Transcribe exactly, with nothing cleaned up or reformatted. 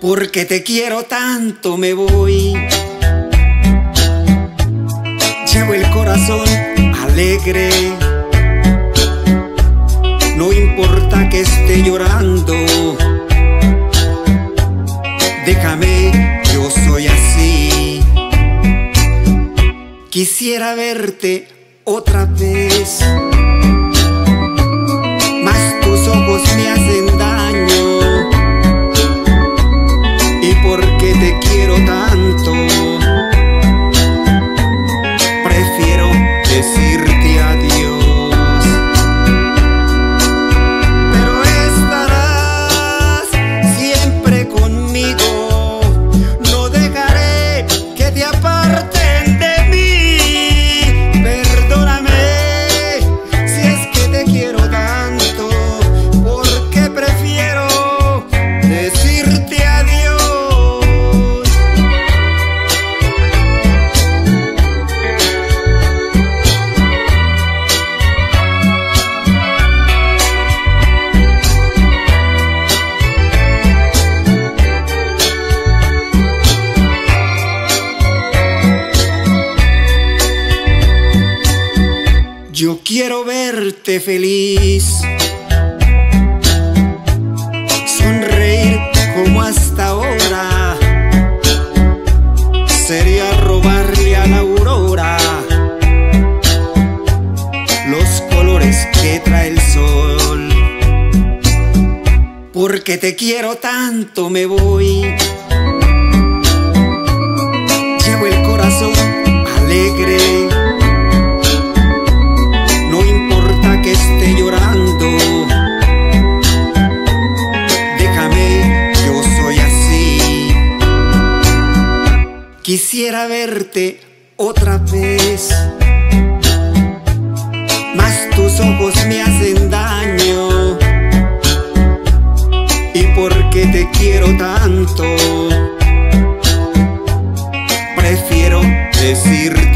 Porque te quiero tanto me voy. Llevo el corazón alegre. No importa que esté llorando. Déjame, yo soy así. Quisiera verte otra vez, mas tus ojos me hacen daño. Y porque te quiero tanto, prefiero decirte adiós. Pero estarás siempre conmigo. No dejaré que te aparten de mí. Perdóname si es que te quiero tanto, porque prefiero decirte adiós. Yo quiero verte feliz, sonreír como hasta ahora. Sería robarle a la aurora los colores que trae el sol. Porque te quiero tanto me voy. Llevo el corazón alegre. Que esté llorando, déjame, yo soy así. Quisiera verte otra vez, mas tus ojos me hacen daño. Y porque te quiero tanto, prefiero decirte